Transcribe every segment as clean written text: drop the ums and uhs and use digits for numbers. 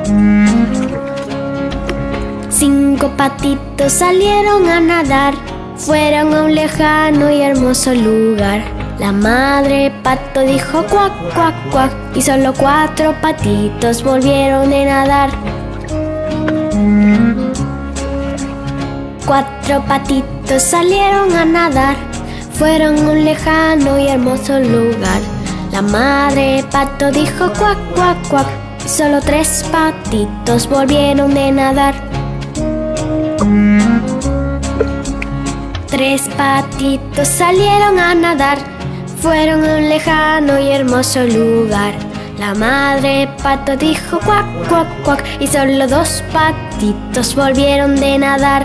Cinco patitos salieron a nadar, fueron a un lejano y hermoso lugar. La madre pato dijo cuac, cuac, cuac, y solo cuatro patitos volvieron de nadar. Cuatro patitos salieron a nadar, fueron a un lejano y hermoso lugar. La madre pato dijo cuac, cuac, cuac, y solo tres patitos volvieron de nadar. Tres patitos salieron a nadar, fueron a un lejano y hermoso lugar. La madre pato dijo cuac, cuac, cuac, y solo dos patitos volvieron de nadar.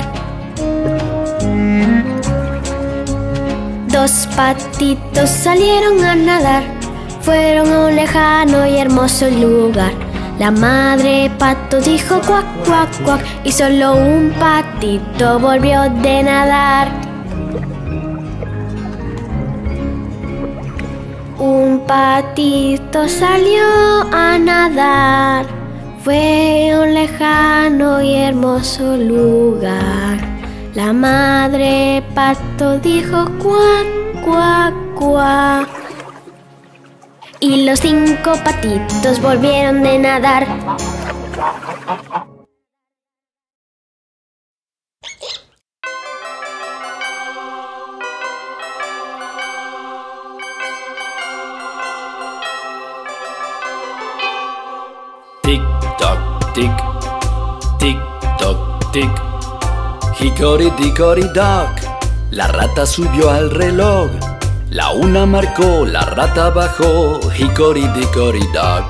Dos patitos salieron a nadar, fueron a un lejano y hermoso lugar. La madre pato dijo cuac, cuac, cuac, y solo un patito volvió de nadar. Un patito salió a nadar, fue a un lejano y hermoso lugar. La madre pato dijo cuac, cuac, cuac, y los cinco patitos volvieron de nadar. Tic toc tic, tic toc tic. Hickory-dickory-dock, la rata subió al reloj. La una marcó, la rata bajó. Hickory-dickory-dock,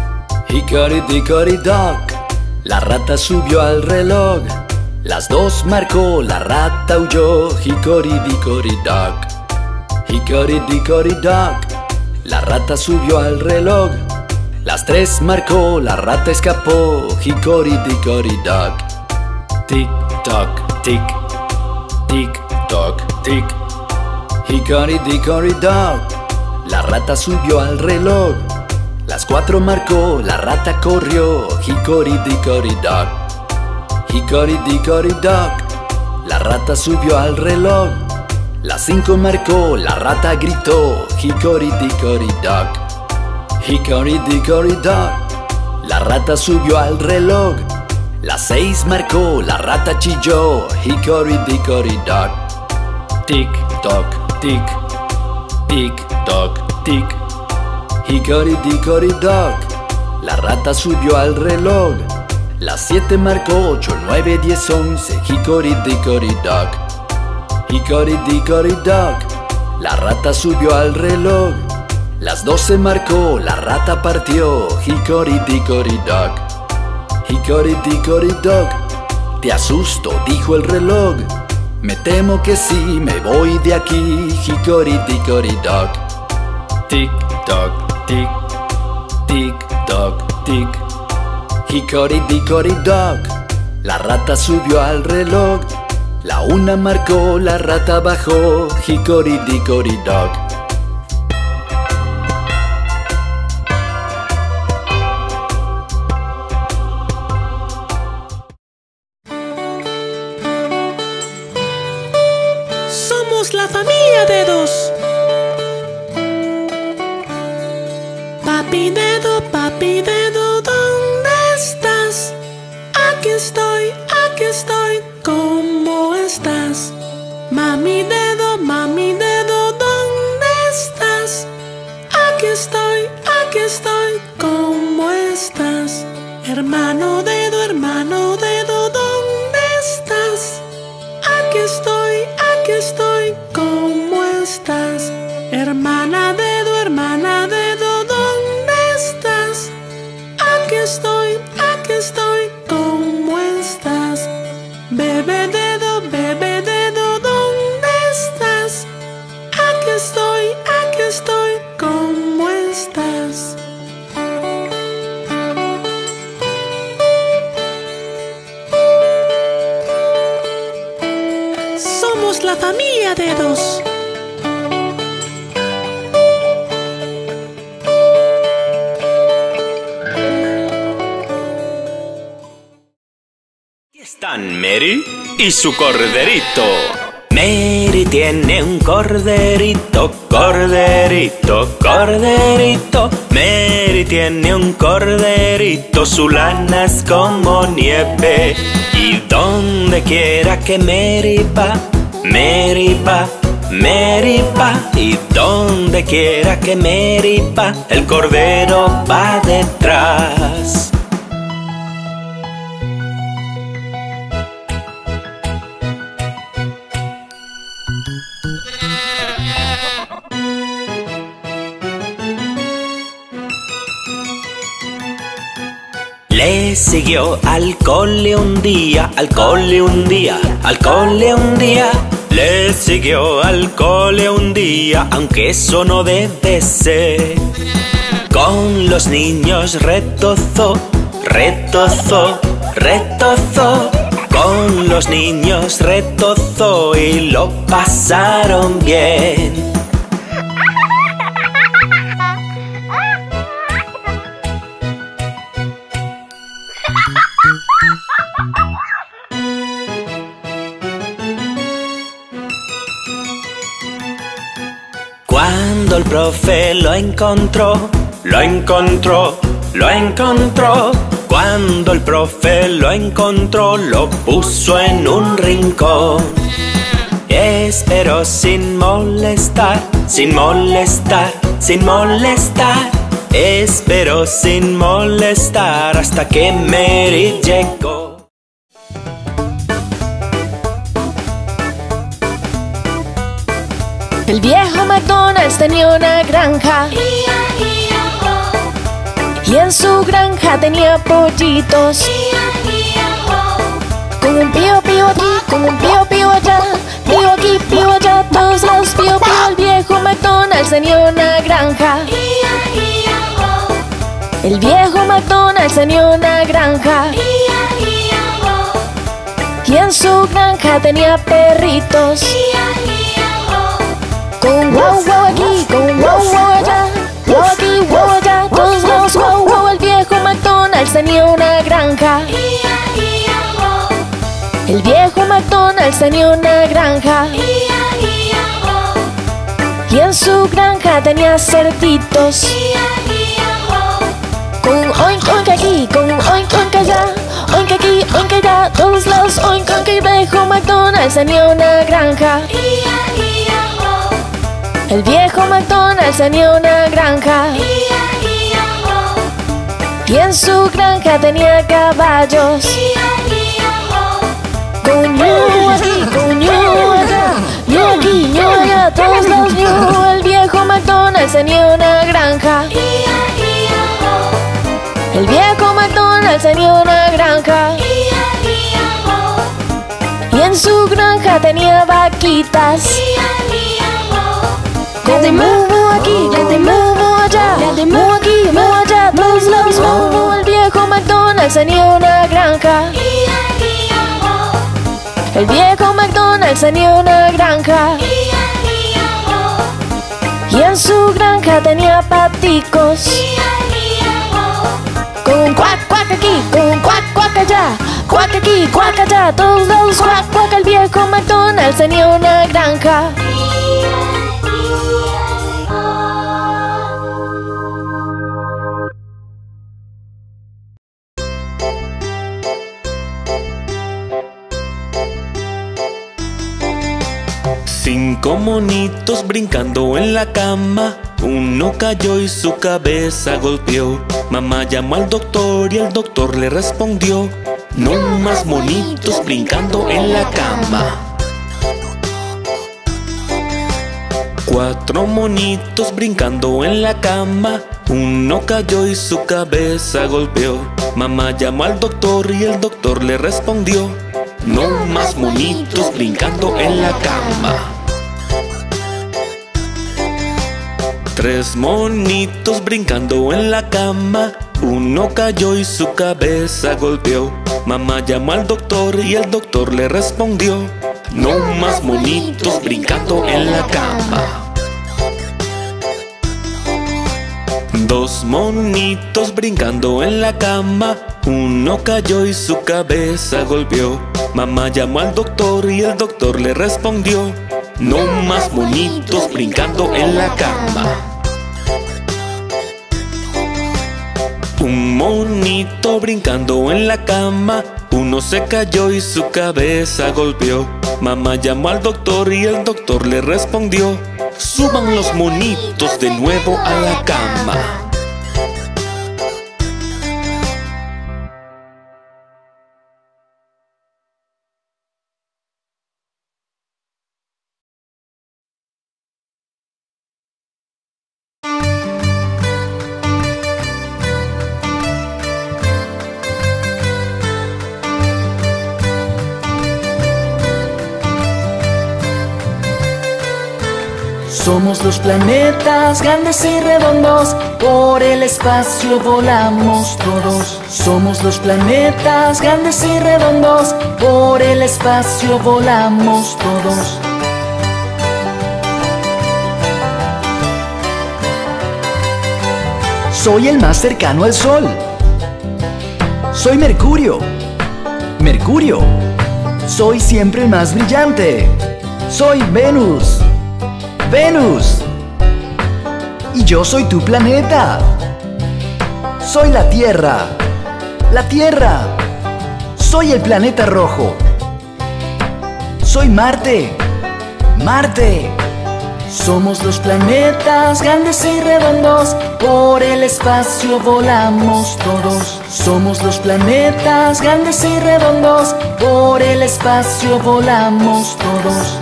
hickory-dickory-dock, la rata subió al reloj. Las dos marcó, la rata huyó. Hickory-dickory-dock, hickory-dickory-dock, la rata subió al reloj. Las tres marcó, la rata escapó. Hickory-dickory-dock. Tic toc tic, tic toc tic. Hickory-dickory-dock, la rata subió al reloj. Las cuatro marcó, la rata corrió. Hickory-dickory-dock, hickory-dickory-dock, la rata subió al reloj. Las cinco marcó, la rata gritó. Hickory-dickory-dock, hickory-dickory-dock, la rata subió al reloj. Las seis marcó, la rata chilló. Hickory-dickory-dock. Tic toc tic, tic toc tic. Hickory-dickory-dock, la rata subió al reloj. Las siete marcó, 8, 9, 10, 11. Hickory-dickory-dock, hickory-dickory-dock, la rata subió al reloj. Las 12 marcó, la rata partió. Hickory-dickory-dock, hickory-dickory-dock, te asusto, dijo el reloj. Me temo que sí, me voy de aquí. Hickory-dickory-dock. Tic toc tic, tic toc tic. Hickory-dickory-dock, la rata subió al reloj. La una marcó, la rata bajó. Hickory-dickory-dock. Somos la familia Dedos. Papi Dedo, ¿dónde estás? Aquí estoy, ¿cómo estás? Mami Dedo, ¿dónde estás? Aquí estoy, ¿cómo estás? Hermano Dedo, ¿dónde estás? Aquí estoy, ¿cómo estás? Hermana Dedo, ¿dónde estás? Aquí estoy, ¿cómo estás? Bebé Dedo, ¿dónde estás? Aquí estoy, ¿cómo estás? Somos la familia Dedos. están Mary y su corderito. Mary tiene un corderito, corderito, corderito. Mary tiene un corderito, su lana es como nieve. Y donde quiera que Mary va, Mary va, Mary va. Y donde quiera que Mary va, el cordero va detrás. Le siguió al cole un día, al cole un día, al cole un día. Le siguió al cole un día, aunque eso no debe ser. Con los niños retozó, retozó, retozó. Con los niños retozó y lo pasaron bien. Cuando el profe lo encontró, lo encontró, lo encontró. Cuando el profe lo encontró, lo puso en un rincón. Esperó sin molestar, sin molestar, sin molestar. Esperó sin molestar hasta que Mary llegó. El viejo McDonald's tenía una granja y en su granja tenía pollitos. Con un pío pío aquí, con un pío pío allá, pío aquí, pío allá, todos los pío pío. El viejo McDonald's tenía una granja. El viejo McDonald's tenía una granja y en su granja tenía perritos. Con un wow wow aquí, con un wow wow allá, wow aquí, wow allá, todos los wow wow. El viejo McDonald's tenía una granja. El viejo McDonald's tenía una granja y en su granja tenía cerditos. Con un oink oink aquí, con un oink oink allá, oink aquí, oink allá, todos los oink oink. El viejo McDonald's tenía una granja. El viejo McDonald's tenía una granja y en su granja tenía caballos. Con un ñu aquí, con un ñu allá, ñu aquí, ñu allá, todos los ñu. El viejo McDonald's tenía una granja. El viejo McDonald's tenía una granja y en su granja tenía vaquitas. Mu aquí, mu allá, mu aquí, mu allá, todos los mu. El viejo McDonald's tenía una granja. El viejo McDonald's tenía una granja y en su granja tenía paticos. Con un cuac cuac aquí, con un cuac cuac allá, cuac aquí, cuac allá, todos los cuac cuac. El viejo McDonald's tenía una granja. Cinco monitos brincando en la cama. Uno cayó y su cabeza golpeó. Mamá llamó al doctor y el doctor le respondió: no más monitos brincando en la cama. Cuatro monitos brincando en la cama. Uno cayó y su cabeza golpeó. Mamá llamó al doctor y el doctor le respondió: no más monitos brincando en la cama. Tres monitos brincando en la cama. Uno cayó y su cabeza golpeó. Mamá llamó al doctor y el doctor le respondió: no más monitos brincando en la cama. Dos monitos brincando en la cama. Uno cayó y su cabeza golpeó. Mamá llamó al doctor y el doctor le respondió: no más monitos brincando en la cama. Un monito brincando en la cama, uno se cayó y su cabeza golpeó. Mamá llamó al doctor y el doctor le respondió: suban los monitos de nuevo a la cama. Somos los planetas grandes y redondos, por el espacio volamos todos. Somos los planetas grandes y redondos, por el espacio volamos todos. Soy el más cercano al Sol. Soy Mercurio. Mercurio. Soy siempre el más brillante. Soy Venus. Venus. Y yo soy tu planeta. Soy la Tierra. La Tierra. Soy el planeta rojo. Soy Marte. Marte. Somos los planetas grandes y redondos, por el espacio volamos todos. Somos los planetas grandes y redondos, por el espacio volamos todos.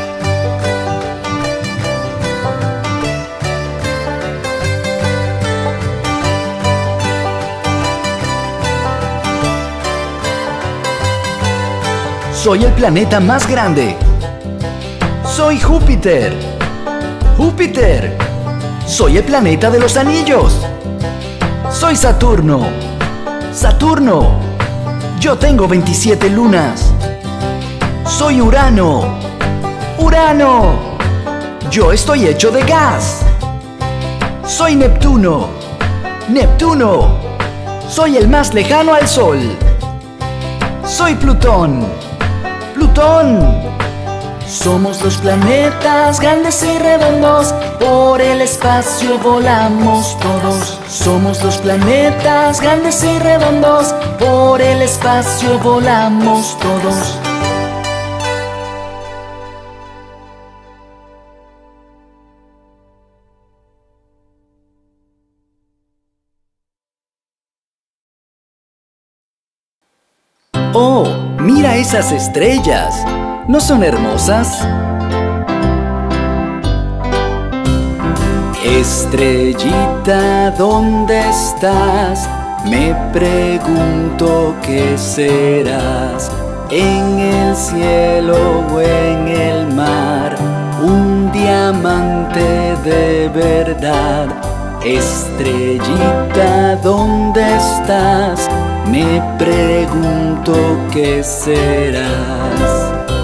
Soy el planeta más grande. Soy Júpiter. Júpiter. Soy el planeta de los anillos. Soy Saturno. Saturno. Yo tengo 27 lunas. Soy Urano. Urano. Yo estoy hecho de gas. Soy Neptuno. Neptuno. Soy el más lejano al Sol. Soy Plutón. Plutón. Somos los planetas grandes y redondos, por el espacio volamos todos. Somos los planetas grandes y redondos, por el espacio volamos todos. ¡Oh! ¡Mira esas estrellas! ¿No son hermosas? Estrellita, ¿dónde estás? Me pregunto qué serás. En el cielo o en el mar, un diamante de verdad. Estrellita, ¿dónde estás? Me pregunto qué serás.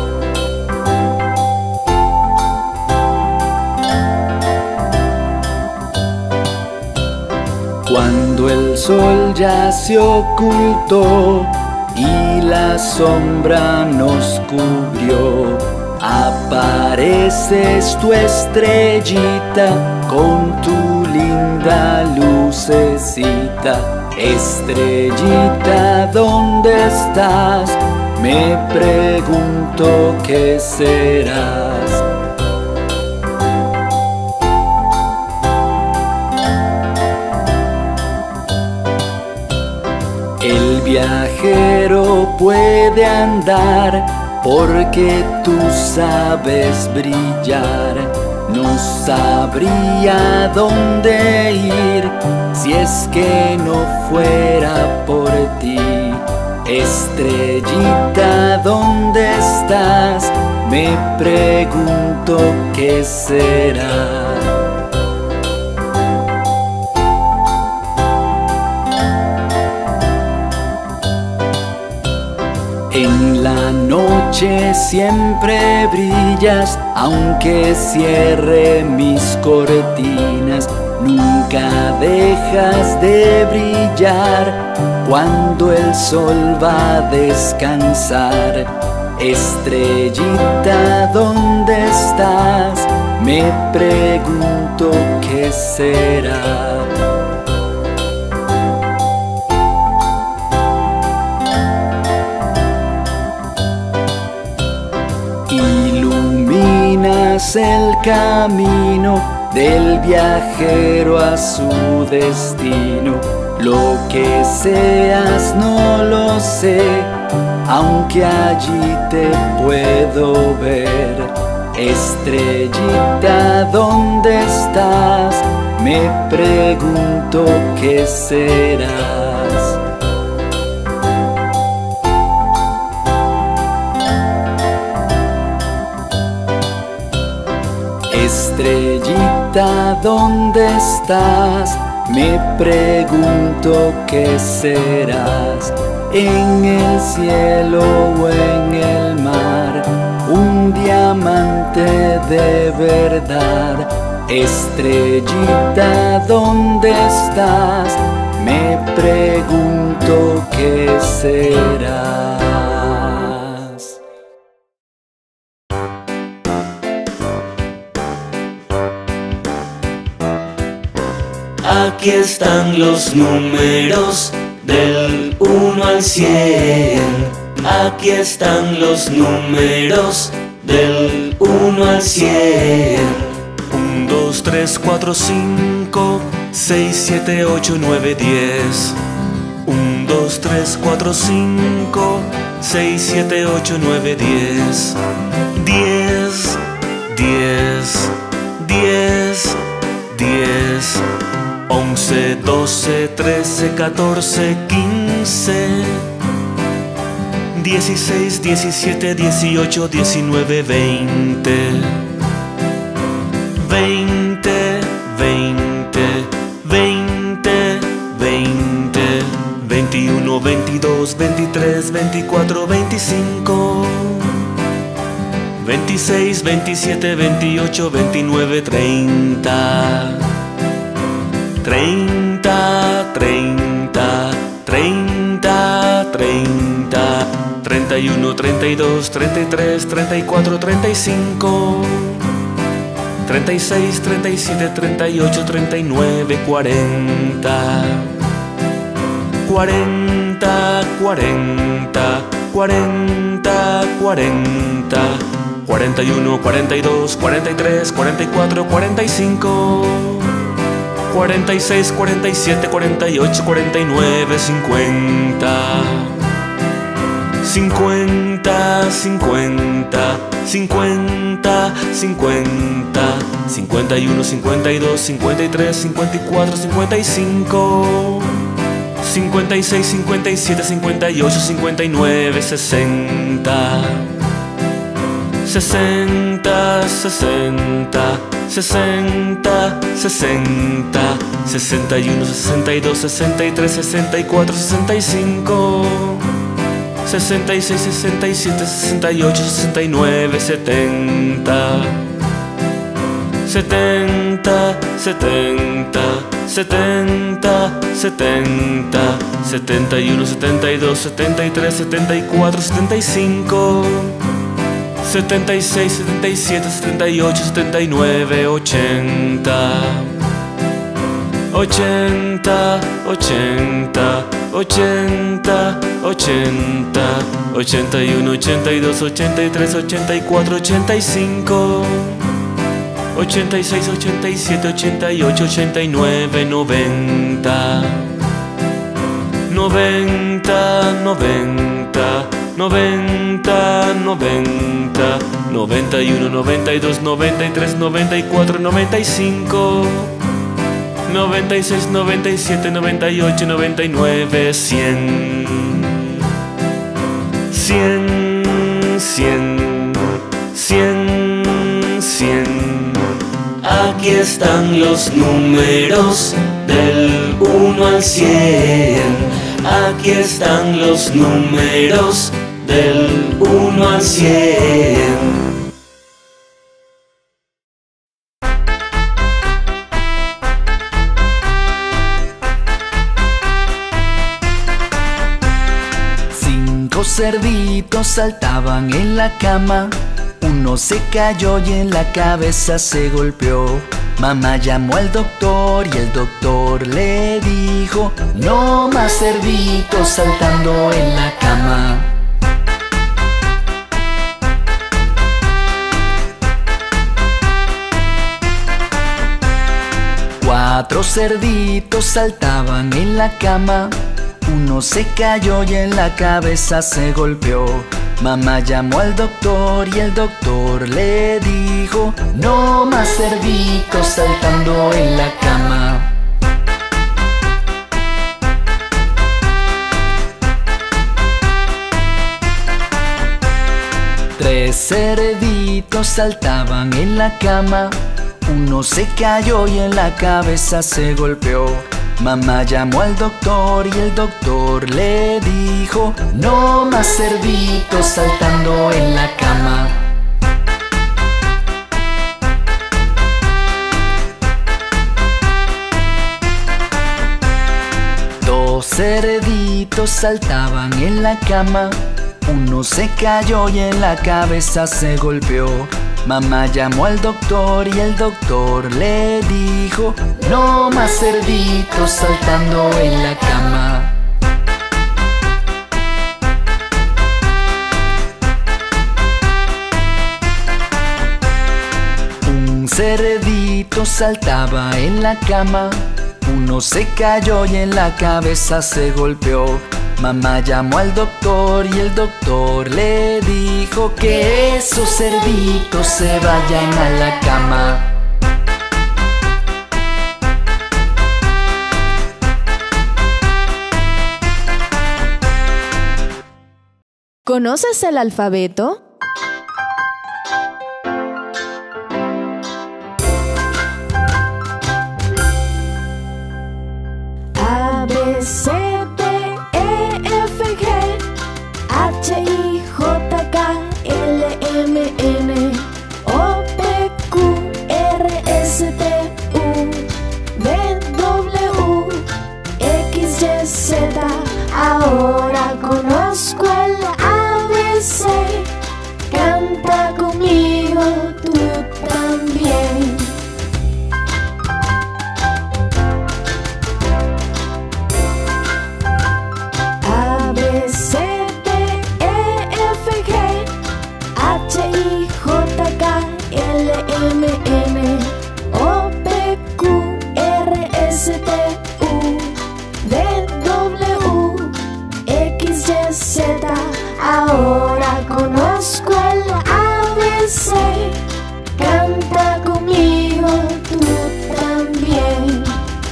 Cuando el sol ya se ocultó y la sombra nos cubrió, apareces tu estrellita con tu linda lucecita. Estrellita, ¿dónde estás? Me pregunto qué serás. El viajero puede andar porque tú sabes brillar. No sabría dónde ir si es que no fuera por ti. Estrellita, ¿dónde estás? Me pregunto qué será. En la noche siempre brillas, aunque cierre mis cortinas. Nunca dejas de brillar, cuando el sol va a descansar. Estrellita, ¿dónde estás? Me pregunto qué será. Iluminas el camino del viajero a su destino. Lo que seas no lo sé, aunque allí te puedo ver. Estrellita, ¿dónde estás? Me pregunto qué serás. Estrellita, ¿dónde estás? Me pregunto qué serás. En el cielo o en el mar, un diamante de verdad. Estrellita, ¿dónde estás? Me pregunto qué serás. Aquí están los números del 1 al 100. Aquí están los números del 1 al 100. 1, 2, 3, 4, 5, 6, 7, 8, 9, 10. 1, 2, 3, 4, 5, 6, 7, 8, 9, 10. 10, 10, 10, 10. 11, 12, 13, 14, 15, 16, 17, 18, 19, 20, 20, 20, 20, 20, 21, 22, 23, 24, 25, 26, 27, 28, 29, 30. 30, 30, 30, 30, 31, 32, 33, 34, 35, 36, 37, 38, 39, 40, 40, 40, 40, 40, 41, 42, 43, 44, 45, 46, 47, 48, 49, 50, 50, 50, 50, 50, 51, 52, 53, 54, 55, 56, 57, 58, 59, 60, 60, 60, 60, 60, 61, 62, 63, 64, 65, 66, 67, 68, 69, 70, 70, 70, 70, 70, 71, 72, 73, 74, 75, 76, 77, 78, 79, 80, 80, 80, 80, 80, 81, 82, 83, 84, 85, 86, 87, 88, 89, 90, 90, 90, 90, 90, 91, 92, 93, 94, 95, 96, 97, 98, 99, 100, 100, 100, 100, 100. Aquí están los números del 1 al 100. Aquí están los números del 1 al 100. 5 cerditos saltaban en la cama. Uno se cayó y en la cabeza se golpeó. Mamá llamó al doctor y el doctor le dijo: no más cerditos saltando en la cama. 4 cerditos saltaban en la cama. Uno se cayó y en la cabeza se golpeó. Mamá llamó al doctor y el doctor le dijo: no más cerditos saltando en la cama. 3 cerditos saltaban en la cama. Uno se cayó y en la cabeza se golpeó. Mamá llamó al doctor y el doctor le dijo: no más cerditos saltando en la cama. 2 cerditos saltaban en la cama. Uno se cayó y en la cabeza se golpeó. Mamá llamó al doctor y el doctor le dijo: no más cerditos saltando en la cama. 1 cerdito saltaba en la cama. Uno se cayó y en la cabeza se golpeó. Mamá llamó al doctor y el doctor le dijo: que esos cerditos se vayan a la cama. ¿Conoces el alfabeto? A, B, C, D, E, F, G, H, I, J, K, L, M, N, O, P, Q, R, S, T, U, V, W, X, Y, Z. Ahora conozco el ABC. Canta conmigo tú también. A, B, C, D, E, F, G, H, I, J, K, L, M, N, O, P, Q, R, S, T, U, V, W, X, Y, Z. Ahora conozco el ABC. Canta conmigo tú también.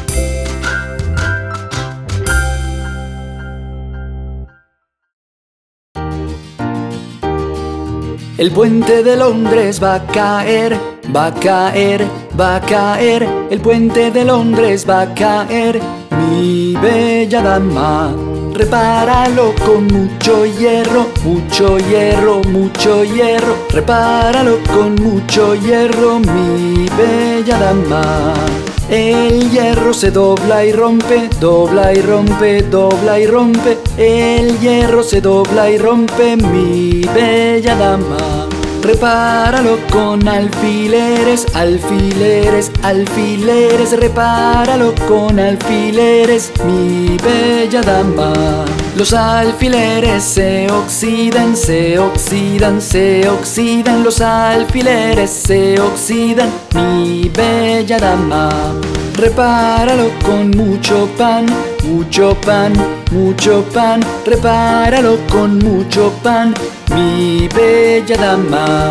El puente de Londres va a caer, va a caer, va a caer. El puente de Londres va a caer, mi bella dama. Repáralo con mucho hierro, mucho hierro, mucho hierro. Repáralo con mucho hierro, mi bella dama. El hierro se dobla y rompe, dobla y rompe, dobla y rompe. El hierro se dobla y rompe, mi bella dama. Repáralo con alfileres, alfileres, alfileres. Repáralo con alfileres, mi bella dama. Los alfileres se oxidan, se oxidan, se oxidan. Los alfileres se oxidan, mi bella dama. Repáralo con mucho pan, mucho pan, mucho pan. Repáralo con mucho pan, mi bella dama.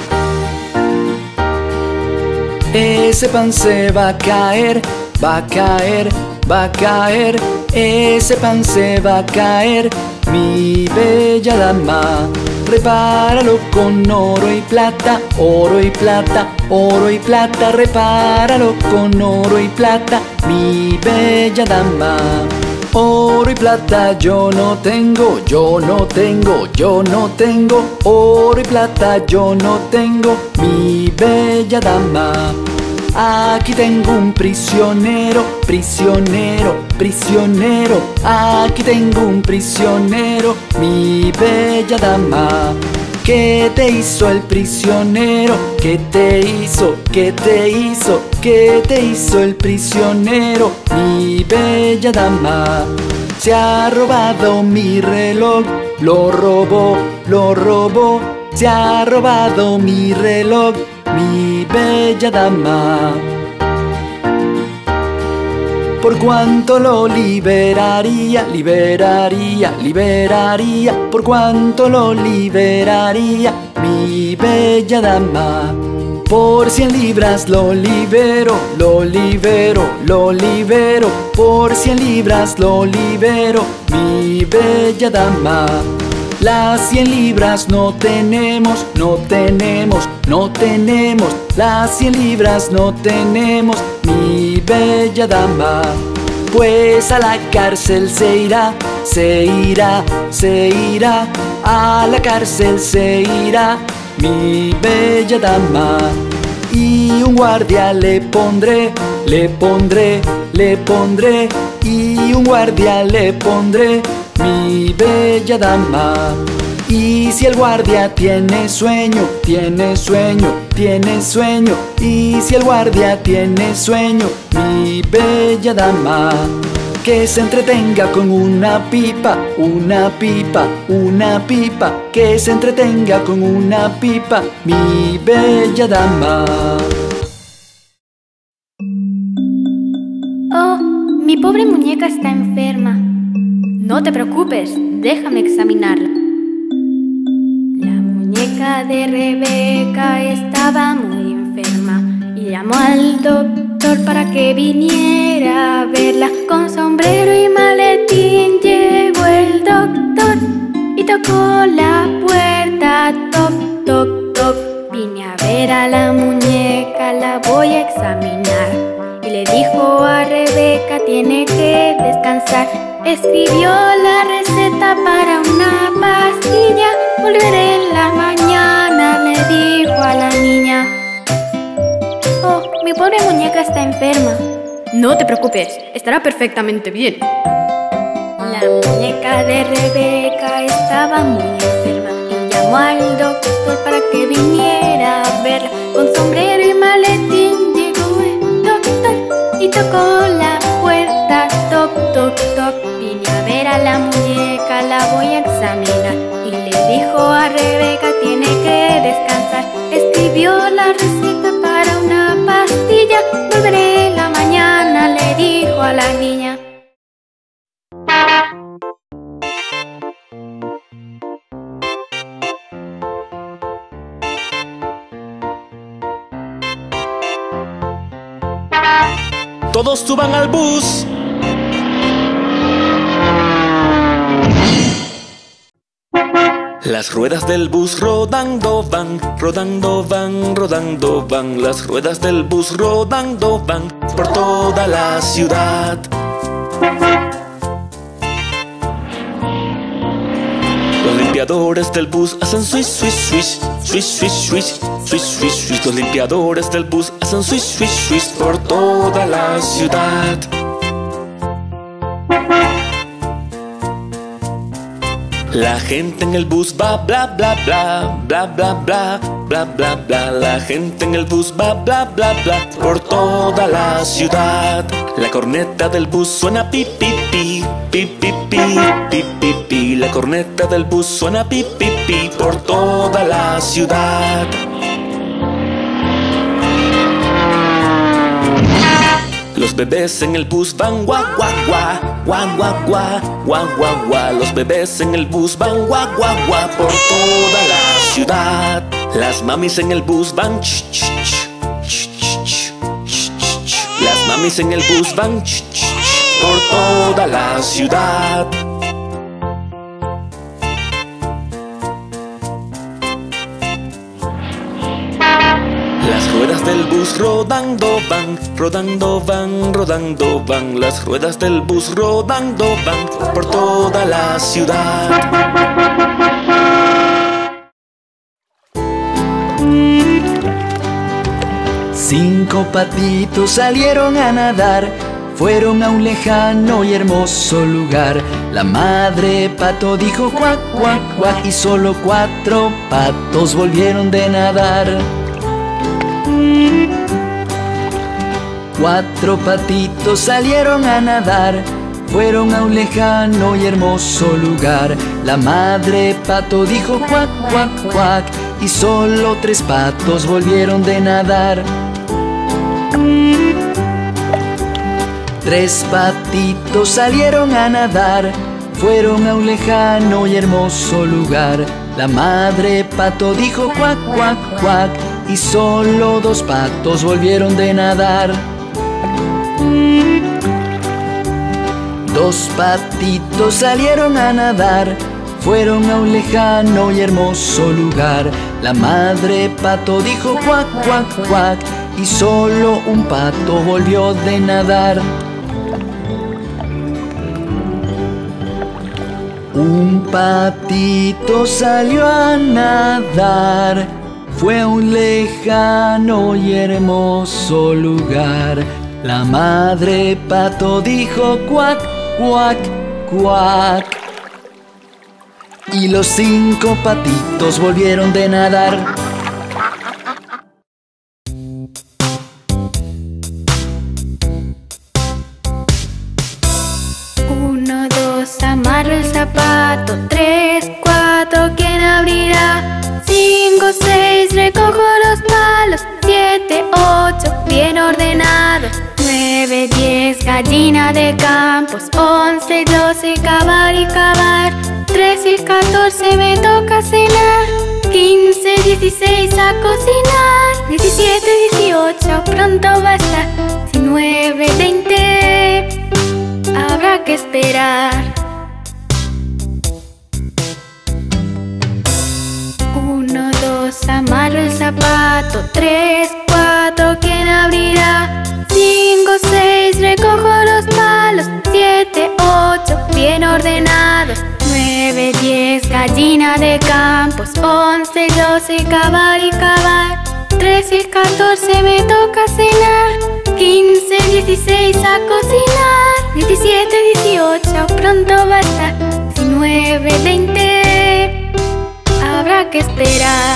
Ese pan se va a caer, va a caer, va a caer. Ese pan se va a caer, mi bella dama. Repáralo con oro y plata, oro y plata, oro y plata. Repáralo con oro y plata, mi bella dama. Oro y plata yo no tengo, yo no tengo, yo no tengo. Oro y plata yo no tengo, mi bella dama. Aquí tengo un prisionero, prisionero, prisionero. Aquí tengo un prisionero, mi bella dama. ¿Qué te hizo el prisionero? ¿Qué te hizo? ¿Qué te hizo? ¿Qué te hizo el prisionero, mi bella dama? Se ha robado mi reloj, lo robó, lo robó. Se ha robado mi reloj, mi bella dama. ¿Por cuánto lo liberaría? Liberaría, liberaría. ¿Por cuánto lo liberaría, mi bella dama? Por 100 libras lo libero, lo libero, lo libero. Por 100 libras lo libero, mi bella dama. Las 100 libras no tenemos, no tenemos, no tenemos. Las 100 libras no tenemos, mi bella dama. Pues a la cárcel se irá, se irá, se irá. A la cárcel se irá, mi bella dama. Y un guardia le pondré, le pondré, le pondré. Y un guardia le pondré, mi bella dama. Y si el guardia tiene sueño, tiene sueño, tiene sueño. Y si el guardia tiene sueño, mi bella dama, que se entretenga con una pipa, una pipa, una pipa. Que se entretenga con una pipa, mi bella dama. Oh, mi pobre muñeca está enferma. No te preocupes, déjame examinarla. La muñeca de Rebeca estaba muy enferma y llamó al doctor para que viniera a verla. Con sombrero y maletín llegó el doctor y tocó la puerta, toc, toc, toc. Vine a ver a la muñeca, la voy a examinar. Y le dijo a Rebeca, tiene que descansar. Escribió la receta para una pastilla. Volveré en la mañana, le dijo a la niña. Oh, mi pobre muñeca está enferma. No te preocupes, estará perfectamente bien. La muñeca de Rebeca estaba muy enferma y llamó al doctor para que viniera a verla. Con sombrero y maletín llegó el doctor y tocó la puerta, toc, toc, toc. Vine a ver a la muñeca, la voy a examinar. Y le dijo a Rebeca, tiene que descansar. Escribió la receta para una pastilla. Volveré en la mañana, le dijo a la niña. Todos suban al bus. Las ruedas del bus rodando van, rodando van, rodando van. Las ruedas del bus rodando van por toda la ciudad. Los limpiadores del bus hacen swish, swish, swish, swish, swish, swish, swish, swish, swish. Los limpiadores del bus hacen swish, swish, swish por toda la ciudad. La gente en el bus va bla bla bla, bla bla bla, bla bla bla. La gente en el bus va bla bla bla por toda la ciudad. La corneta del bus suena pi pi pi, pi pi pi, pi pi pi. La corneta del bus suena pi pi pi por toda la ciudad. Los bebés en el bus van guá guá guá, guá guá guá, guá guá guá. Los bebés en el bus van guá guá guá por toda la ciudad. Las mamis en el bus van ch ch ch, ch ch ch, ch ch ch. Las mamis en el bus van ch ch ch por toda la ciudad. Las ruedas del bus rodando van, rodando van, rodando van. Las ruedas del bus rodando van por toda la ciudad. 5 patitos salieron a nadar, fueron a un lejano y hermoso lugar. La madre pato dijo cuac, cuac, cuac, y solo 4 patos volvieron de nadar. 4 patitos salieron a nadar, fueron a un lejano y hermoso lugar. La madre pato dijo cuac, cuac, cuac, y solo 3 patos volvieron de nadar. 3 patitos salieron a nadar, fueron a un lejano y hermoso lugar. La madre pato dijo cuac, cuac, cuac, y solo 2 patos volvieron de nadar. 2 patitos salieron a nadar, fueron a un lejano y hermoso lugar. La madre pato dijo cuac, cuac, cuac, y solo un pato volvió de nadar. Un patito salió a nadar, fue a un lejano y hermoso lugar. La madre pato dijo cuac, cuac, cuac, y los 5 patitos volvieron de nadar. Uno, dos, amarro el zapato. 3, 4, ¿quién abrirá? 5, 6, recojo los palos. 7, 8, bien ordenado. 9, 10, gallina de campos. 11, 12, cavar y cavar. 13, 14, me toca cenar. 15, 16, a cocinar. 17, 18, pronto va a estar. 19, 20, habrá que esperar. 1, 2, amarro el zapato. 3, 4, ¿quién abrirá? 5, 6, recojo los palos. 7, 8, bien ordenados. 9, 10, gallina de campos. 11, 12, cavar y cavar. 13, 14, me toca cenar. 15, 16, a cocinar. 17, 18, pronto va a estar. 19, 20, habrá que esperar.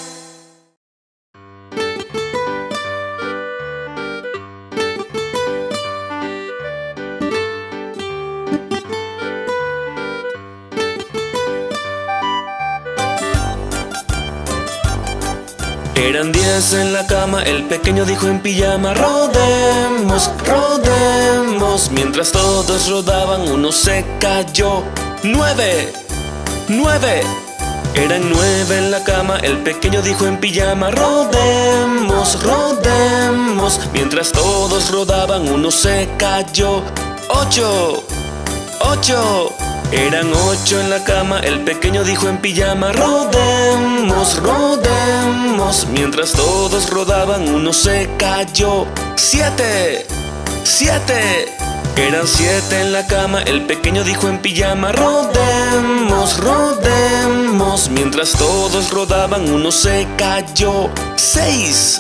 Eran 10 en la cama, el pequeño dijo en pijama: rodemos, rodemos. Mientras todos rodaban, uno se cayó. 9, 9. Eran 9 en la cama, el pequeño dijo en pijama: rodemos, rodemos. Mientras todos rodaban, uno se cayó. 8, 8. Eran 8 en la cama, el pequeño dijo en pijama: rodemos, rodemos. Mientras todos rodaban, uno se cayó. 7, 7. Eran 7 en la cama, el pequeño dijo en pijama: rodemos, rodemos. Mientras todos rodaban, uno se cayó. 6,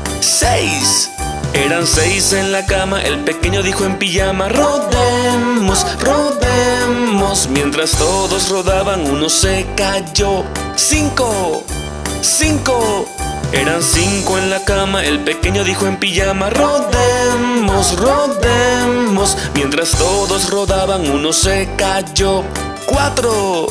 6. Eran 6 en la cama, el pequeño dijo en pijama: rodemos, rodemos. Mientras todos rodaban, uno se cayó. 5, 5. Eran 5 en la cama, el pequeño dijo en pijama: rodemos, rodemos. Mientras todos rodaban, uno se cayó. 4,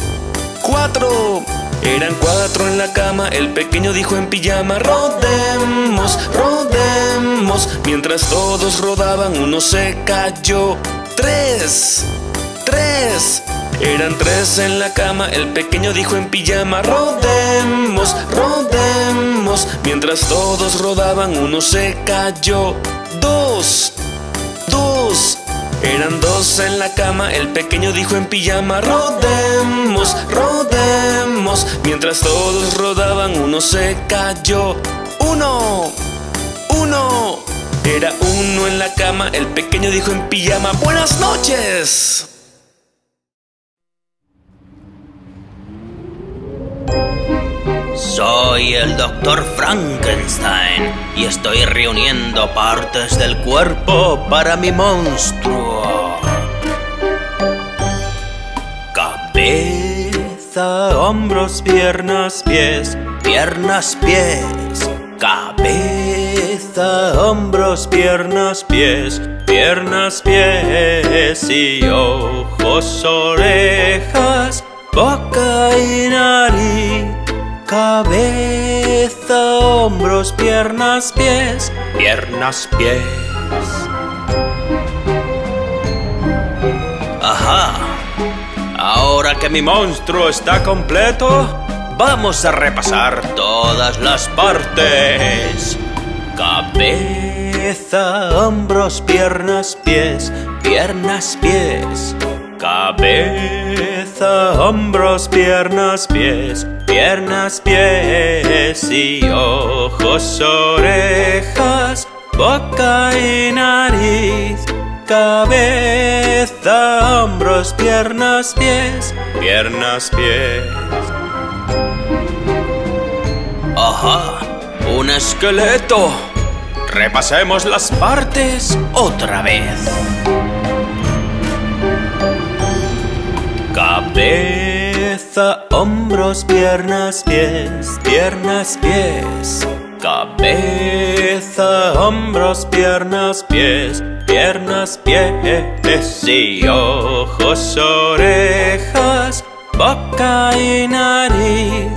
4. Eran 4 en la cama, el pequeño dijo en pijama: rodemos, rodemos. Mientras todos rodaban, uno se cayó. 3, 3. Eran 3 en la cama, el pequeño dijo en pijama: rodemos, rodemos. Mientras todos rodaban, uno se cayó. 2, 2. Eran 2 en la cama, el pequeño dijo en pijama: rodemos, rodemos. Mientras todos rodaban, uno se cayó. 1, 1. Era 1 en la cama, el pequeño dijo en pijama: buenas noches. Soy el Dr. Frankenstein y estoy reuniendo partes del cuerpo para mi monstruo. Cabeza, hombros, piernas, pies, piernas, pies. Cabeza, hombros, piernas, pies, piernas, pies. Y ojos, orejas, boca y nariz. Cabeza, hombros, piernas, pies, piernas, pies. Ajá. Ahora que mi monstruo está completo, vamos a repasar todas las partes. Cabeza, hombros, piernas, pies, piernas, pies. Cabeza, hombros, piernas, pies, piernas, pies. Y ojos, orejas, boca y nariz. Cabeza, hombros, piernas, pies, piernas, pies. Ajá, un esqueleto. Repasemos las partes otra vez. Cabeza, hombros, piernas, pies, piernas, pies. Cabeza, hombros, piernas, pies, piernas, pies. Y ojos, orejas, boca y nariz.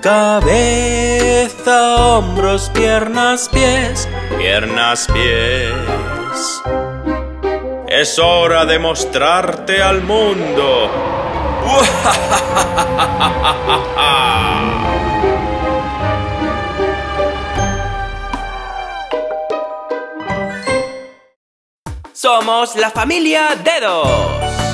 Cabeza, hombros, piernas, pies, piernas, pies. Es hora de mostrarte al mundo. Somos la familia Dedos.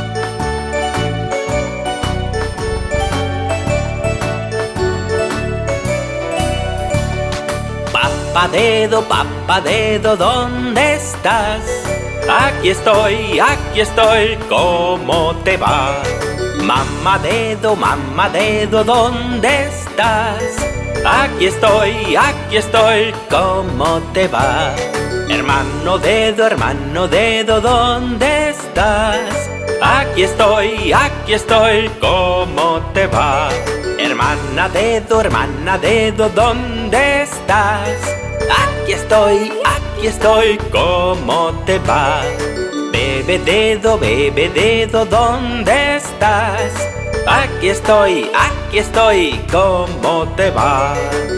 Papá Dedo, ¿dónde estás? Aquí estoy, ¿cómo te va? Mamá Dedo, ¿dónde estás? Aquí estoy, ¿cómo te va? Hermano Dedo, ¿dónde estás? Aquí estoy, ¿cómo te va? Hermana Dedo, ¿dónde estás? Aquí estoy, ¿cómo te va? Bebé Dedo, ¿dónde estás? Aquí estoy, ¿cómo te va?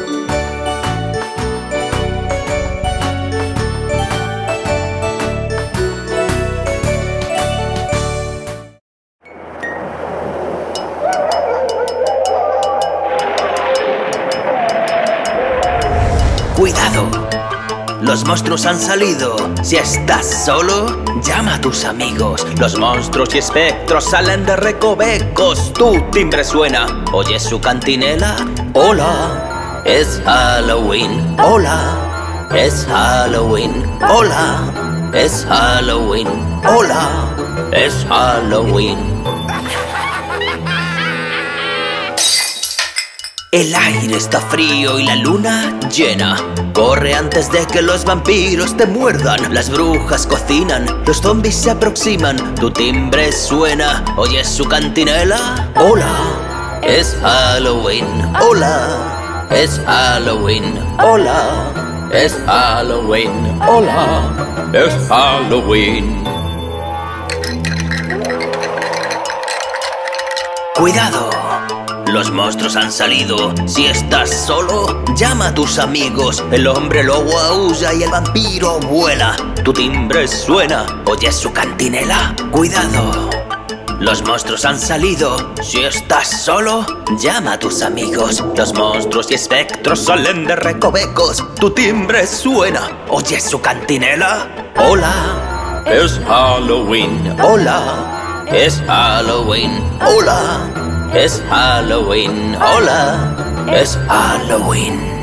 ¡Cuidado! Los monstruos han salido. Si estás solo, llama a tus amigos. Los monstruos y espectros salen de recovecos. Tu timbre suena. ¿Oyes su cantinela? Hola, es Halloween. Hola, es Halloween. Hola, es Halloween. Hola, es Halloween. El aire está frío y la luna llena. Corre antes de que los vampiros te muerdan. Las brujas cocinan, los zombies se aproximan. Tu timbre suena, ¿oyes su cantinela? Hola, es Halloween. Hola, es Halloween. Hola, es Halloween. Hola, es Halloween. ¡Cuidado! Los monstruos han salido. Si estás solo, llama a tus amigos. El hombre lobo aúlla y el vampiro vuela. Tu timbre suena, ¿oyes su cantinela? ¡Cuidado! Los monstruos han salido. Si estás solo, llama a tus amigos. Los monstruos y espectros salen de recovecos. Tu timbre suena, ¿oyes su cantinela? Hola, es Halloween. Hola, es Halloween. Hola, es Halloween. Hola, es Halloween.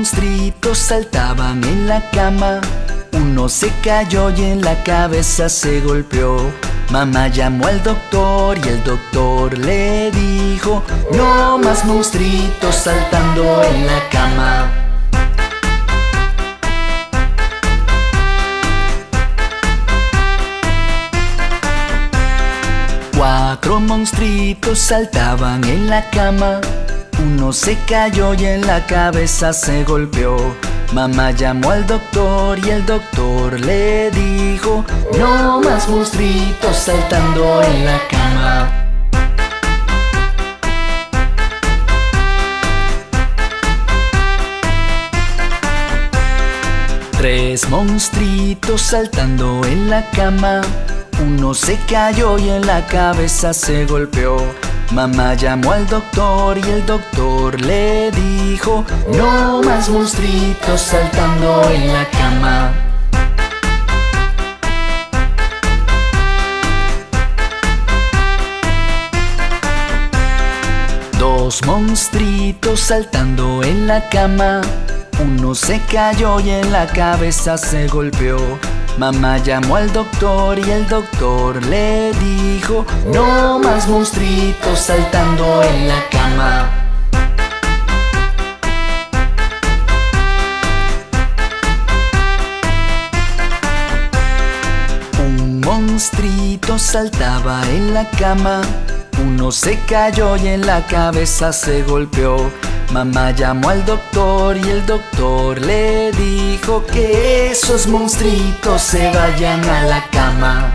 monstruitos saltaban en la cama. Uno se cayó y en la cabeza se golpeó. Mamá llamó al doctor y el doctor le dijo: no más monstruitos saltando en la cama. 4 monstruitos saltaban en la cama. Uno se cayó y en la cabeza se golpeó. Mamá llamó al doctor y el doctor le dijo: no más monstruitos saltando en la cama. Tres monstruitos saltando en la cama. Uno se cayó y en la cabeza se golpeó. Mamá llamó al doctor y el doctor le dijo: no más monstruitos saltando en la cama. Dos monstruitos saltando en la cama. Uno se cayó y en la cabeza se golpeó. Mamá llamó al doctor y el doctor le dijo: no más monstruitos saltando en la cama. Un monstruito saltaba en la cama. Uno se cayó y en la cabeza se golpeó. Mamá llamó al doctor y el doctor le dijo: que esos monstruitos se vayan a la cama.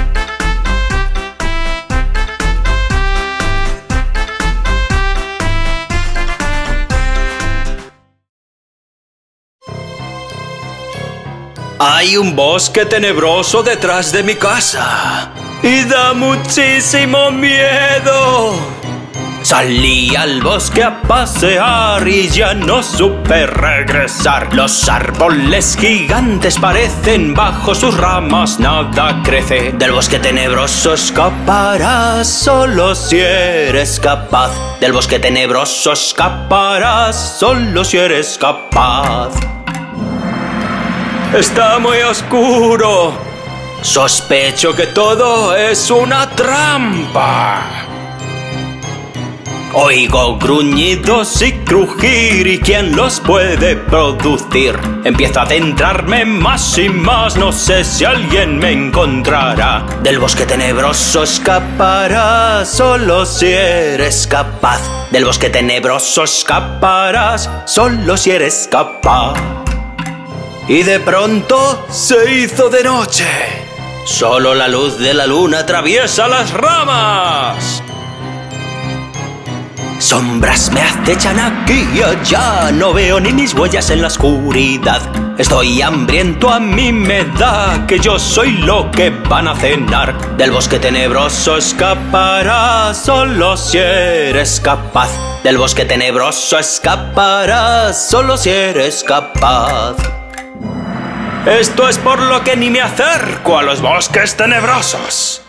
Hay un bosque tenebroso detrás de mi casa y da muchísimo miedo. Salí al bosque a pasear y ya no supe regresar. Los árboles gigantes parecen, bajo sus ramas nada crece. Del bosque tenebroso escaparás solo si eres capaz. Del bosque tenebroso escaparás solo si eres capaz. Está muy oscuro. Sospecho que todo es una trampa. Oigo gruñidos y crujir, ¿y quién los puede producir? Empiezo a adentrarme más y más, no sé si alguien me encontrará. Del bosque tenebroso escaparás solo si eres capaz. Del bosque tenebroso escaparás solo si eres capaz. Y de pronto se hizo de noche. Solo la luz de la luna atraviesa las ramas. Sombras me acechan aquí y allá, no veo ni mis huellas en la oscuridad. Estoy hambriento, a mí me da que yo soy lo que van a cenar. Del bosque tenebroso escaparás solo si eres capaz. Del bosque tenebroso escaparás solo si eres capaz. Esto es por lo que ni me acerco a los bosques tenebrosos.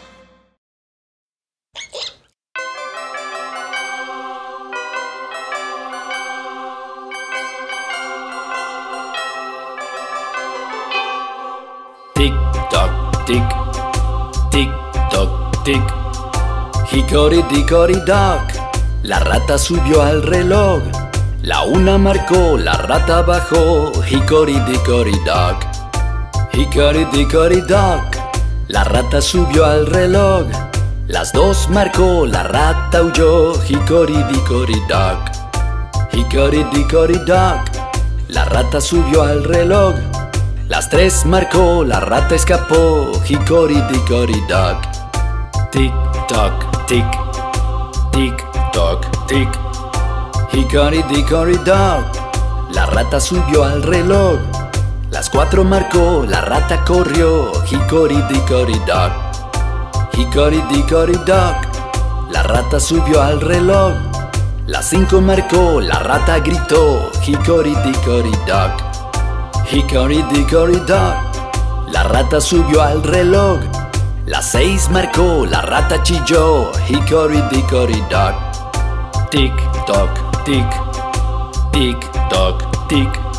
Tic toc tic, tic toc tic. Hickory dickory dock. La rata subió al reloj. La 1 marcó, la rata bajó. Hickory dickory dock. Hickory dickory dock. La rata subió al reloj. Las 2 marcó, la rata huyó. Hickory dickory dock. Hickory dickory dock. La rata subió al reloj. Las 3 marcó, la rata escapó. Hickory dickory dock. Tic toc tic, tic toc tic. Hickory dickory dock. La rata subió al reloj. Las 4 marcó, la rata corrió. Hickory dickory dock. Hickory dickory dock. La rata subió al reloj. Las 5 marcó, la rata gritó. Hickory dickory dock. Hickory dickory dock. La rata subió al reloj. Las 6 marcó, la rata chilló. Hickory dickory dock. Tic toc tic, tic toc tic.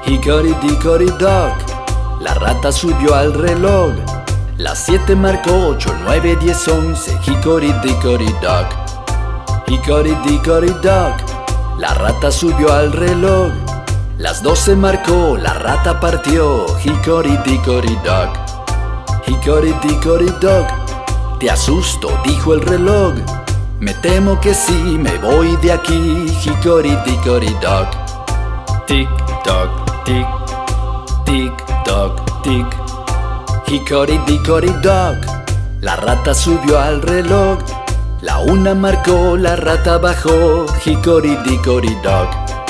Hickory dickory dock. La rata subió al reloj. Las 7 marcó 8, 9, 10, 11. Hickory dickory dock. Hickory dickory dock. La rata subió al reloj. Las 12 marcó, la rata partió. Hickory dickory dock. Hickory dickory dock. Te asusto, dijo el reloj. Me temo que sí, me voy de aquí. Hickory dickory dock. Tic toc, tic. Tic toc, tic. Hickory dickory dock. La rata subió al reloj. La 1 marcó, la rata bajó. Hickory dickory dock.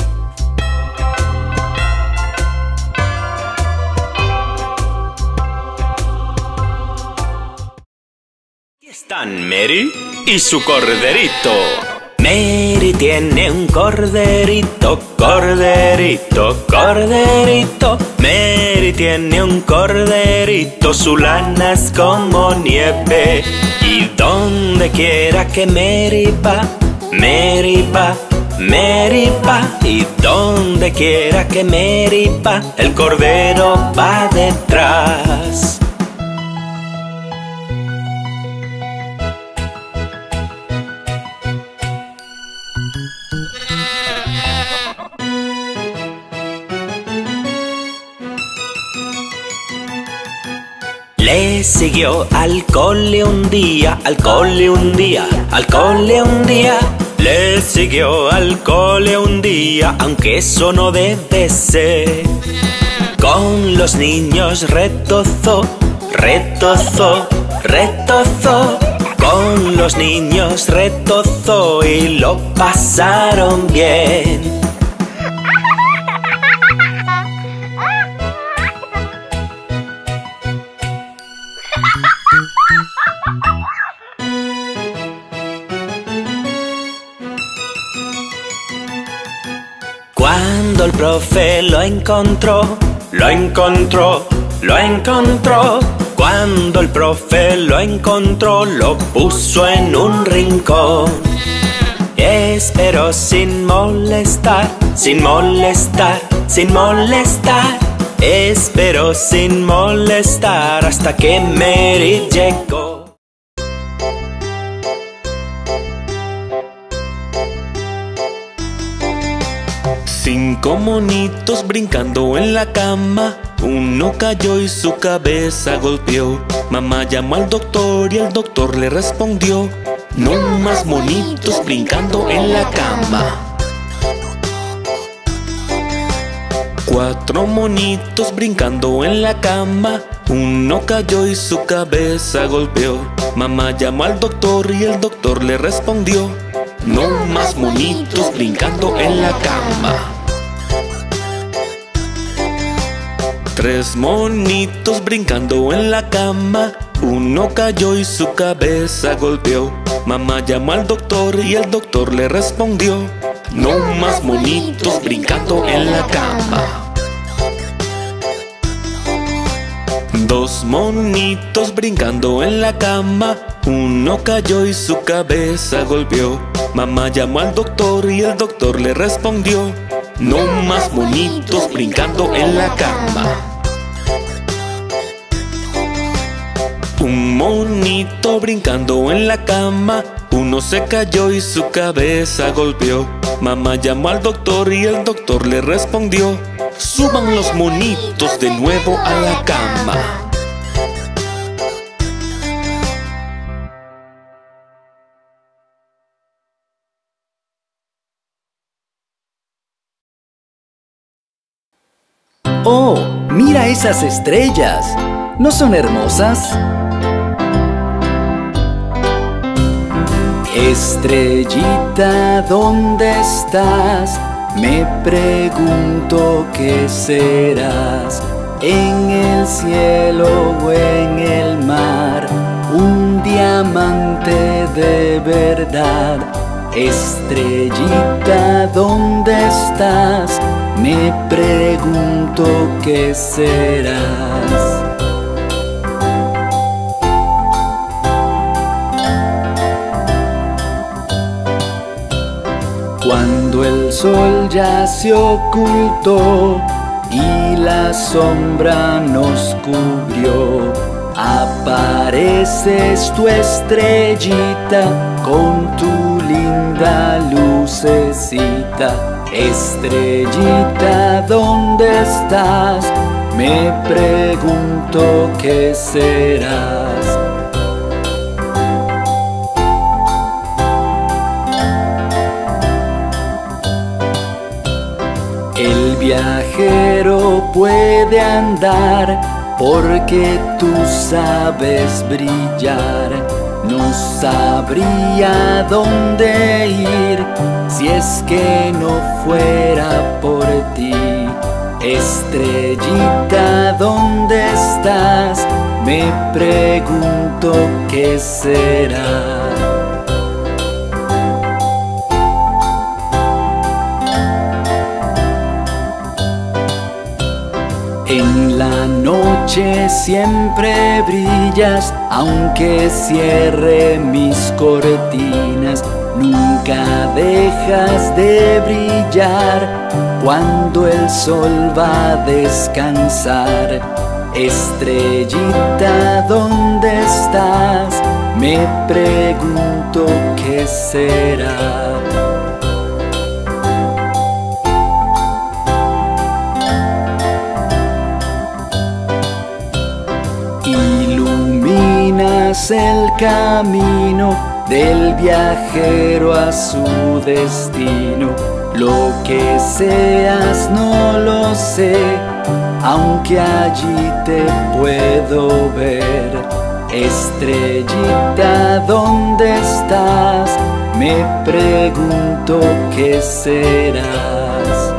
Aquí están Mary y su corderito. Mary tiene un corderito, corderito, corderito. Mary tiene un corderito, su lana es como nieve. Y donde quiera que Mary va, Mary va, Mary va. Y donde quiera que Mary va, el cordero va detrás. Le siguió al cole un día, al cole un día, al cole un día. Le siguió al cole un día, aunque eso no debe ser. Con los niños retozó, retozó, retozó. Con los niños retozó y lo pasaron bien. Cuando el profe lo encontró, lo encontró, lo encontró. Cuando el profe lo encontró, lo puso en un rincón. Esperó sin molestar, sin molestar, sin molestar. Esperó sin molestar hasta que Mary llegó. 5 monitos brincando en la cama. Uno cayó y su cabeza golpeó. Mamá llamó al doctor y el doctor le respondió: no más monitos brincando en la cama. 4 monitos brincando en la cama. Uno cayó y su cabeza golpeó. Mamá llamó al doctor y el doctor le respondió: no más monitos brincando en la cama. 3 monitos brincando en la cama. Uno cayó y su cabeza golpeó. Mamá llamó al doctor y el doctor le respondió: no más monitos brincando en la cama. 2 monitos brincando en la cama. Uno cayó y su cabeza golpeó. Mamá llamó al doctor y el doctor le respondió: no más monitos brincando en la cama. Un monito brincando en la cama. Uno se cayó y su cabeza golpeó. Mamá llamó al doctor y el doctor le respondió: suban los monitos de nuevo a la cama. ¡Oh! ¡Mira esas estrellas! ¿No son hermosas? Estrellita, ¿dónde estás? Me pregunto qué serás. En el cielo o en el mar, un diamante de verdad. Estrellita, ¿dónde estás? Me pregunto qué serás. Cuando el sol ya se ocultó y la sombra nos cubrió. Apareces tu estrellita con tu linda lucecita. Estrellita, ¿dónde estás? Me pregunto qué serás. El viajero puede andar porque tú sabes brillar. No sabría dónde ir si es que no fuera por ti. Estrellita, ¿dónde estás? Me pregunto qué será. En la noche siempre brillas, aunque cierre mis cortinas. Nunca dejas de brillar cuando el sol va a descansar. Estrellita, ¿dónde estás? Me pregunto qué será. Iluminas el camino del viajero a su destino. Lo que seas no lo sé, aunque allí te puedo ver. Estrellita, ¿dónde estás? Me pregunto qué serás.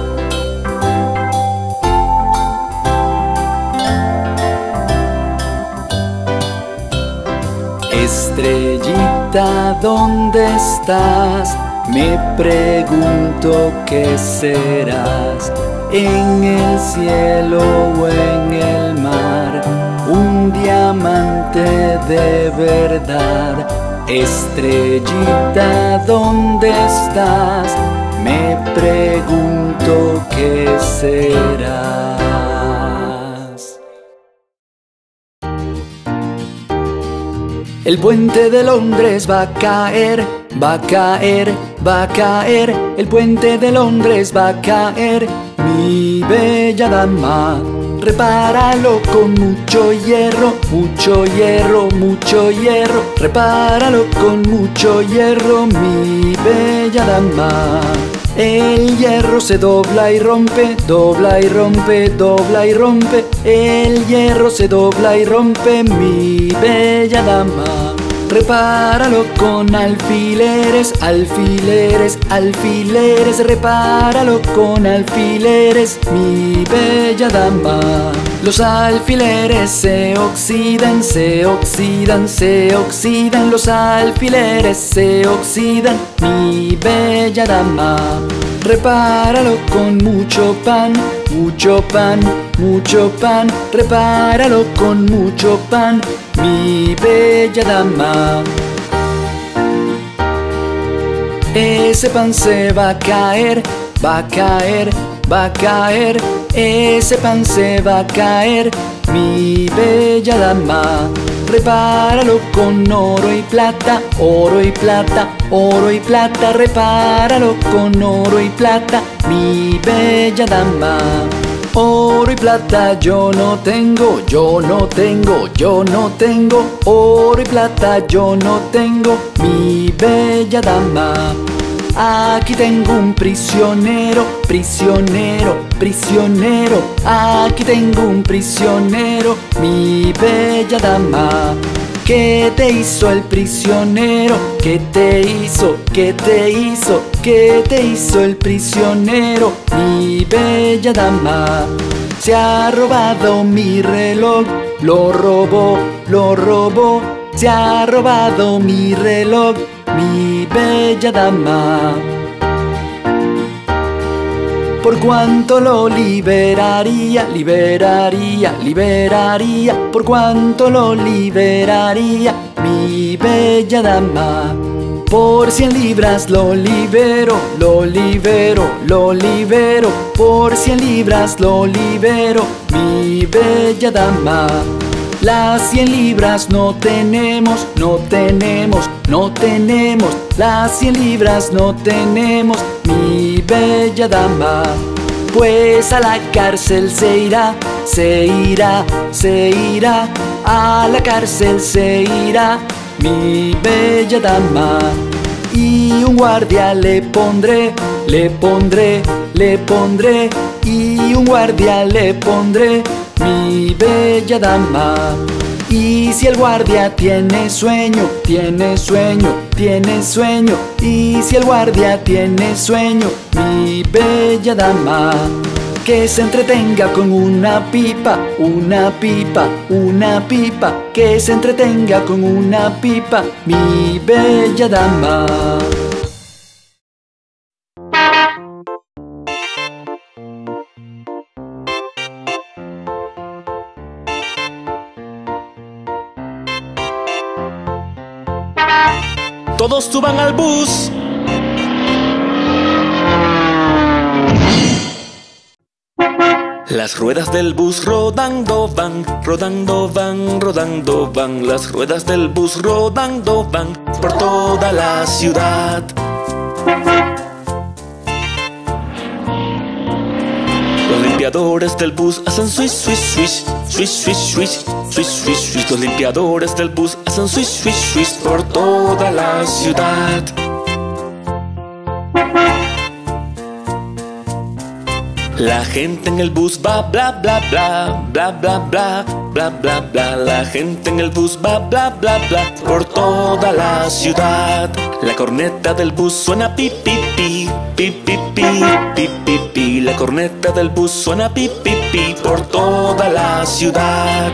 Estrellita, ¿dónde estás? Me pregunto qué serás. En el cielo o en el mar, un diamante de verdad. Estrellita, ¿dónde estás? Me pregunto qué serás. El puente de Londres va a caer, va a caer, va a caer. El puente de Londres va a caer, mi bella dama. Repáralo con mucho hierro, mucho hierro, mucho hierro. Repáralo con mucho hierro, mi bella dama. El hierro se dobla y rompe, dobla y rompe, dobla y rompe. El hierro se dobla y rompe, mi bella dama. Repáralo con alfileres, alfileres, alfileres. Repáralo con alfileres, mi bella dama. Los alfileres se oxidan, se oxidan, se oxidan. Los alfileres se oxidan, mi bella dama. Repáralo con mucho pan, mucho pan, mucho pan. Repáralo con mucho pan, mi bella dama. Ese pan se va a caer, va a caer, va a caer. Ese pan se va a caer, mi bella dama. Repáralo con oro y plata, oro y plata, oro y plata. Repáralo con oro y plata, mi bella dama. Oro y plata yo no tengo, yo no tengo, yo no tengo. Oro y plata yo no tengo, mi bella dama. Aquí tengo un prisionero, prisionero, prisionero. Aquí tengo un prisionero, mi bella dama. ¿Qué te hizo el prisionero? ¿Qué te hizo? ¿Qué te hizo? ¿Qué te hizo el prisionero, mi bella dama? Se ha robado mi reloj, lo robó, lo robó. Se ha robado mi reloj, mi bella dama. ¿Por cuánto lo liberaría? Liberaría, liberaría. ¿Por cuánto lo liberaría, mi bella dama? Por 100 libras lo libero, lo libero, lo libero. Por 100 libras lo libero, mi bella dama. Las 100 libras no tenemos, no tenemos, no tenemos. Las 100 libras no tenemos, mi bella dama. Pues a la cárcel se irá, se irá, se irá. A la cárcel se irá, mi bella dama. Y un guardia le pondré, le pondré, le pondré. Y un guardia le pondré, mi bella dama. Y si el guardia tiene sueño, tiene sueño, tiene sueño. Y si el guardia tiene sueño, mi bella dama, que se entretenga con una pipa, una pipa, una pipa. Que se entretenga con una pipa, mi bella dama. Todos suban al bus. Las ruedas del bus rodando van, rodando van, rodando van. Las ruedas del bus rodando van por toda la ciudad. Los limpiadores del bus hacen swish, swish, swish, swish, swish, swish, swish, swish, swish. Los limpiadores del bus hacen swish, swish, swish por toda la ciudad. La gente en el bus va bla bla bla, bla bla bla, bla bla bla. La gente en el bus va bla bla bla por toda la ciudad. La corneta del bus suena pi pi pi, pi pi pi, pi pi pi. La corneta del bus suena pi pi pi por toda la ciudad.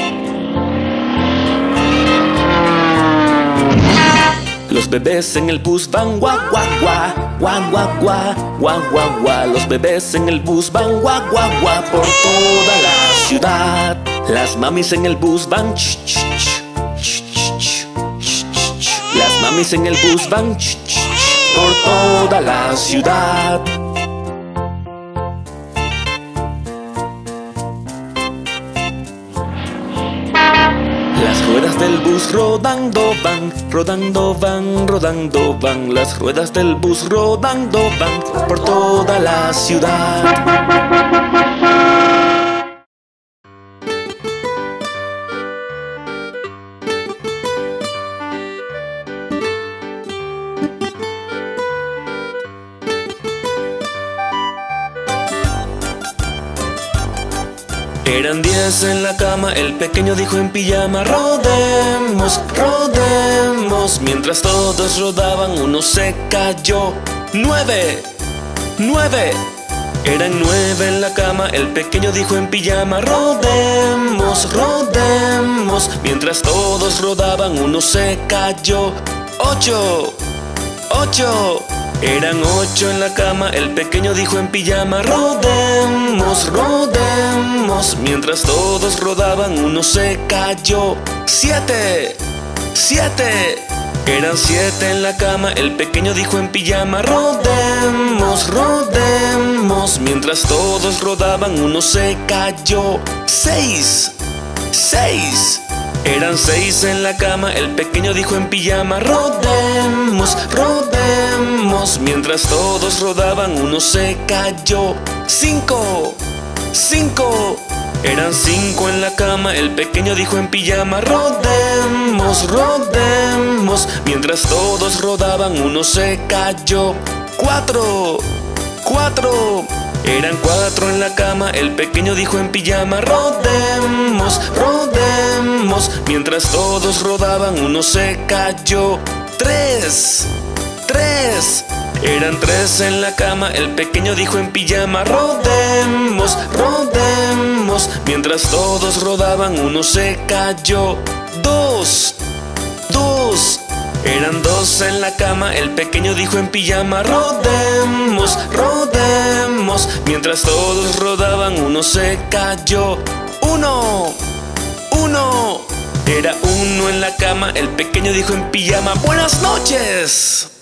Los bebés en el bus van guau guau guau, guau guau guau, guau guau guau. Los bebés en el bus van guau guau guau por toda la ciudad. Las mamis en el bus van ch ch ch, ch ch ch, ch ch ch. Las mamis en el bus van ch ch ch por toda la ciudad. Las ruedas del bus rodando van, rodando van, rodando van. Las ruedas del bus rodando van por toda la ciudad. Eran 10 en la cama, el pequeño dijo en pijama: rodemos, rodemos. Mientras todos rodaban, uno se cayó. 9, 9. Eran 9 en la cama, el pequeño dijo en pijama: rodemos, rodemos. Mientras todos rodaban, uno se cayó. 8, 8. Eran 8 en la cama, el pequeño dijo en pijama: rodemos, rodemos. Mientras todos rodaban, uno se cayó. 7, 7. Eran 7 en la cama, el pequeño dijo en pijama: rodemos, rodemos. Mientras todos rodaban, uno se cayó. 6, 6. Eran 6 en la cama, el pequeño dijo en pijama: rodemos, rodemos. Mientras todos rodaban, uno se cayó. 5, 5. Eran 5 en la cama, el pequeño dijo en pijama: rodemos, rodemos. Mientras todos rodaban, uno se cayó. 4, 4. Eran 4 en la cama, el pequeño dijo en pijama: rodemos, rodemos. Mientras todos rodaban, uno se cayó. 3, 3. Eran 3 en la cama, el pequeño dijo en pijama: rodemos, rodemos. Mientras todos rodaban, uno se cayó. 2, 2. Eran 2 en la cama, el pequeño dijo en pijama: rodemos, rodemos. Mientras todos rodaban, uno se cayó. 1, 1. Era uno en la cama, el pequeño dijo en pijama: ¡buenas noches!